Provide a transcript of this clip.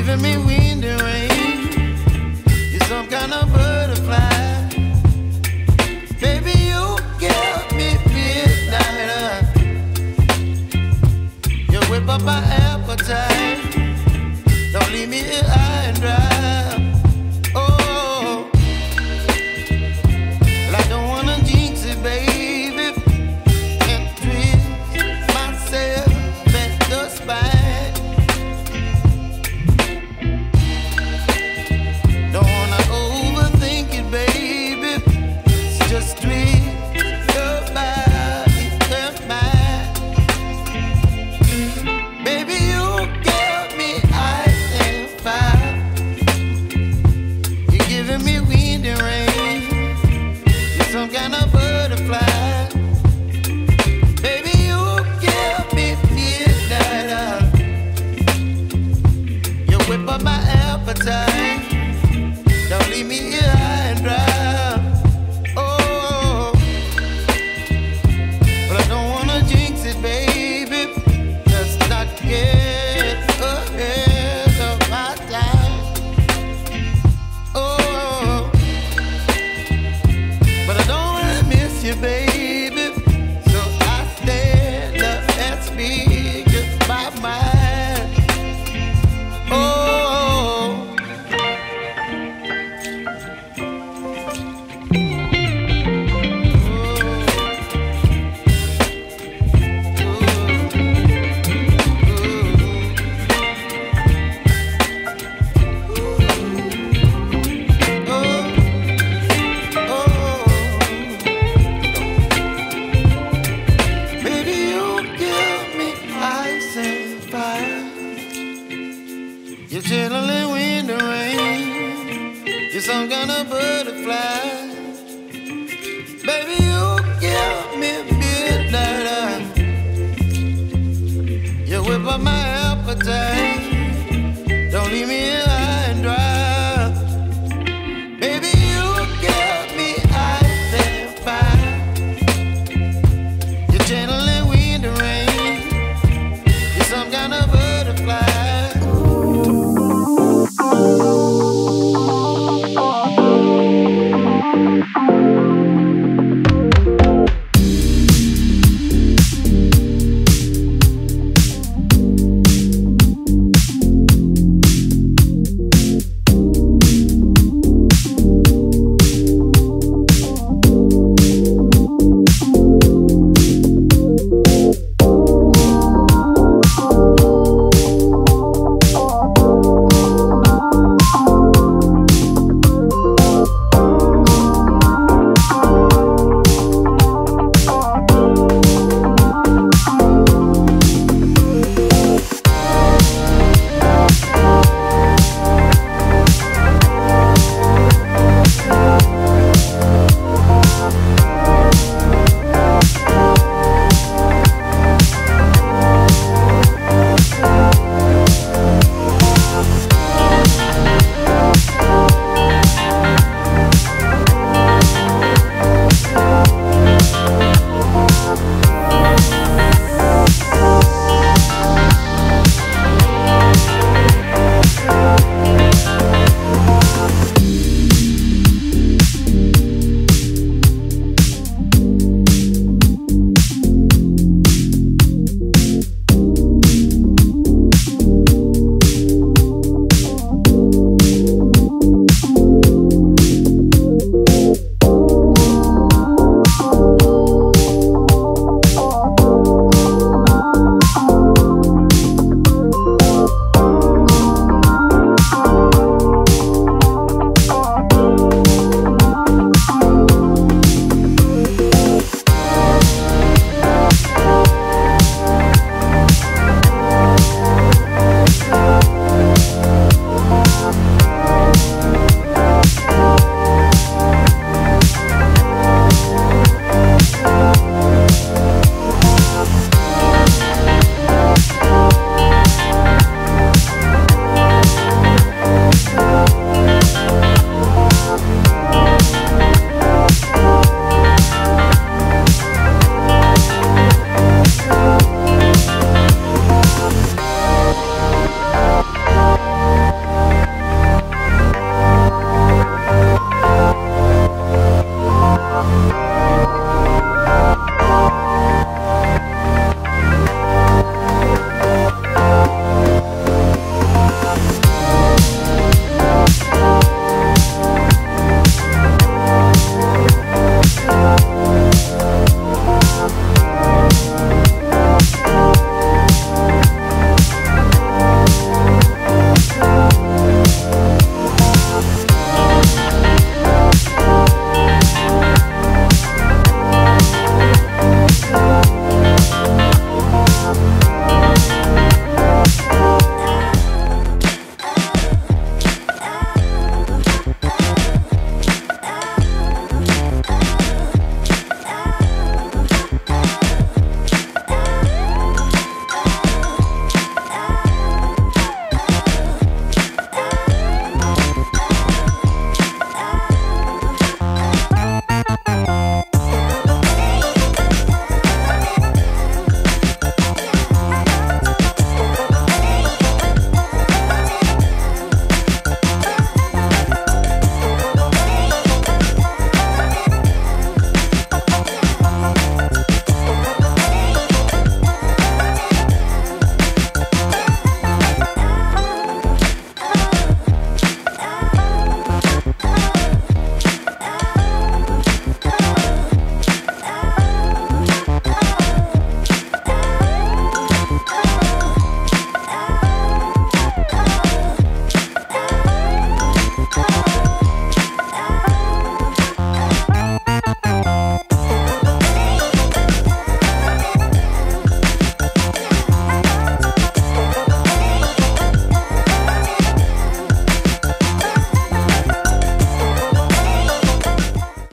giving me wind and rain. You're some kind of butterfly. Baby, you give me midnight. You whip up my appetite. Don't leave me here high and dry. Oh, well, I don't wanna jinx it, baby, and twist myself at the spine. Don't wanna overthink it, baby. It's just twist your body and mine. Baby, you give me ice and fire. You're giving me wind and rain. You're some kind of butterfly. Baby, you give me midnight. You whip up my appetite. Don't leave me here high and dry. Oh, but I don't wanna jinx it, baby. Let's not get ahead of my time. Oh, but I don't wanna miss you, baby. So I stand up and speak my mind. Oh. Baby, you give me ice and fire. You're chilling wind and rain. You're some kind of butterfly. Baby, you give me midnight. You whip up my appetite. Don't leave me